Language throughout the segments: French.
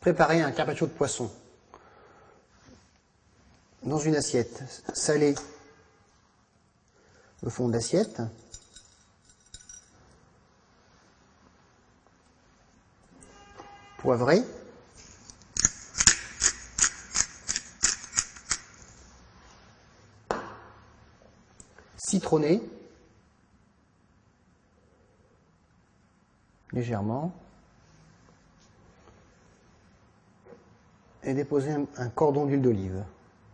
Préparer un carpaccio de poisson. Dans une assiette, saler le fond de l'assiette. Poivrer. Citronner. Légèrement. Et déposer un cordon d'huile d'olive.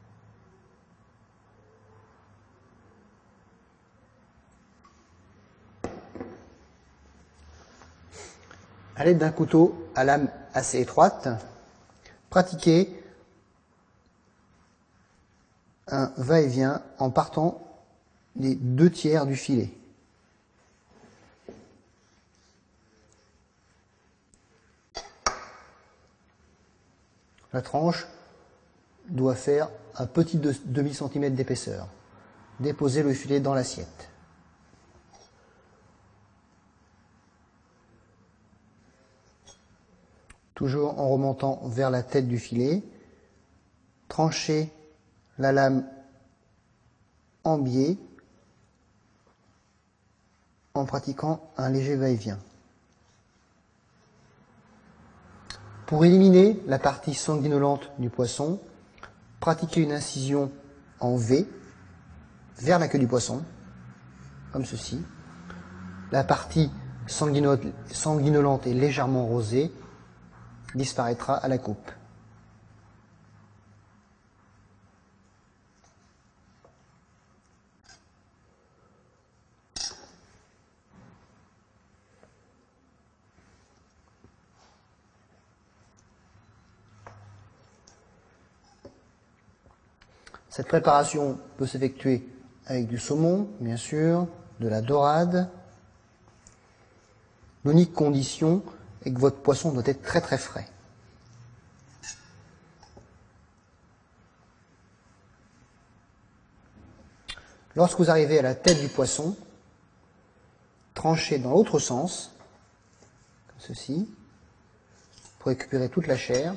À l'aide d'un couteau à lame assez étroite, pratiquez un va-et-vient en partant des 2/3 du filet. La tranche doit faire un petit demi-centimètre d'épaisseur. Déposez le filet dans l'assiette. Toujours en remontant vers la tête du filet, tranchez la lame en biais en pratiquant un léger va-et-vient. Pour éliminer la partie sanguinolente du poisson, pratiquez une incision en V vers la queue du poisson, comme ceci. La partie sanguinolente et légèrement rosée disparaîtra à la coupe. Cette préparation peut s'effectuer avec du saumon, bien sûr, de la dorade. L'unique condition est que votre poisson doit être très très frais. Lorsque vous arrivez à la tête du poisson, tranchez dans l'autre sens, comme ceci, pour récupérer toute la chair.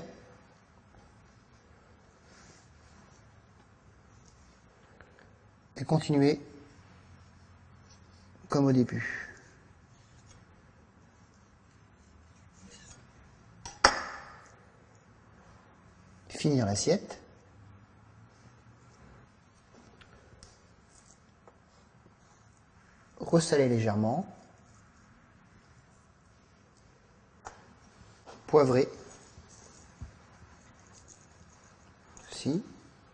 Et continuez comme au début. Finir l'assiette. Ressaler légèrement. Poivrer. Ceci.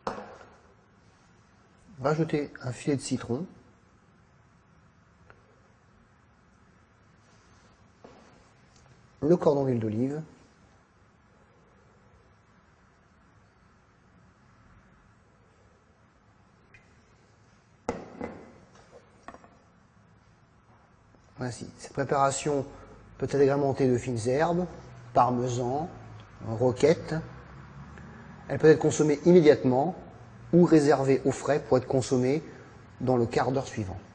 Rajouter un filet de citron. Le cordon d'huile d'olive. Voici. Cette préparation peut être agrémentée de fines herbes, parmesan, roquette. Elle peut être consommée immédiatement ou réservée au frais pour être consommée dans le quart d'heure suivant.